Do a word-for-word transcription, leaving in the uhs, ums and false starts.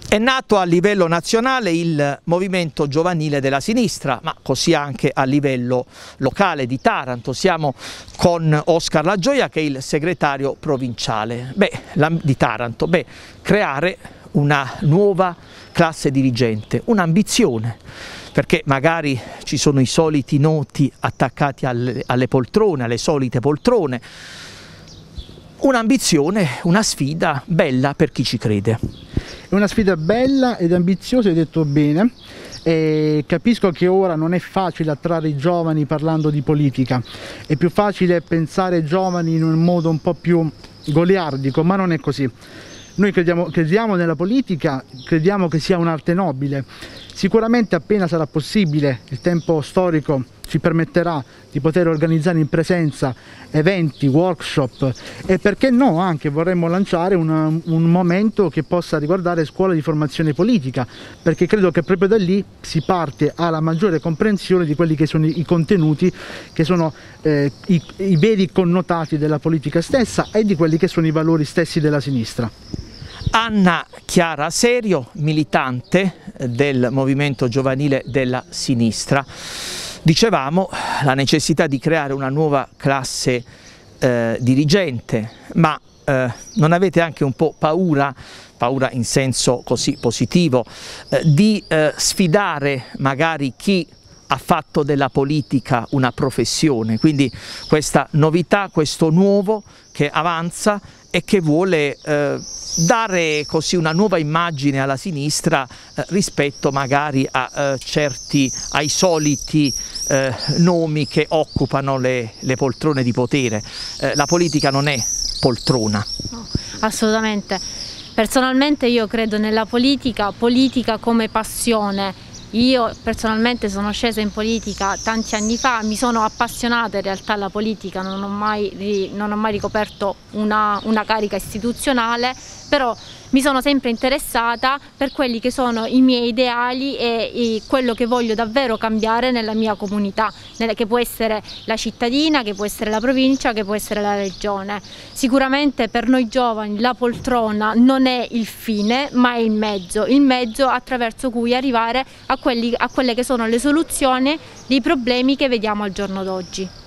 È nato a livello nazionale il movimento giovanile della sinistra, ma così anche a livello locale di Taranto. Siamo con Oscar La Gioia, che è il segretario provinciale Beh, la, di Taranto. Beh, creare una nuova classe dirigente, un'ambizione, perché magari ci sono i soliti noti attaccati alle, alle poltrone, alle solite poltrone. Un'ambizione, una sfida bella per chi ci crede. È una sfida bella ed ambiziosa, hai detto bene. E capisco che ora non è facile attrarre i giovani parlando di politica, è più facile pensare ai giovani in un modo un po' più goliardico, ma non è così. Noi crediamo, crediamo nella politica, crediamo che sia un'arte nobile. Sicuramente appena sarà possibile, il tempo storico ci permetterà di poter organizzare in presenza eventi, workshop e perché no anche vorremmo lanciare una, un momento che possa riguardare scuole di formazione politica, perché credo che proprio da lì si parte alla maggiore comprensione di quelli che sono i contenuti, che sono eh, i, i veri connotati della politica stessa e di quelli che sono i valori stessi della sinistra. Anna Chiara Serio, militante del movimento giovanile della sinistra. Dicevamo la necessità di creare una nuova classe eh, dirigente, ma eh, non avete anche un po' paura, paura in senso così positivo, eh, di eh, sfidare magari chi ha fatto della politica una professione, quindi questa novità, questo nuovo che avanza e che vuole eh, dare così una nuova immagine alla sinistra eh, rispetto magari a eh, certi, ai soliti eh, nomi che occupano le, le poltrone di potere. Eh, la politica non è poltrona. No, assolutamente. Personalmente io credo nella politica, politica come passione. Io personalmente sono scesa in politica tanti anni fa, mi sono appassionata in realtà alla politica, non ho mai, non ho mai ricoperto una, una carica istituzionale, però mi sono sempre interessata per quelli che sono i miei ideali e, e quello che voglio davvero cambiare nella mia comunità, che può essere la cittadina, che può essere la provincia, che può essere la regione. Sicuramente per noi giovani la poltrona non è il fine, ma è il mezzo, il mezzo attraverso cui arrivare a, quelli, a quelle che sono le soluzioni dei problemi che vediamo al giorno d'oggi.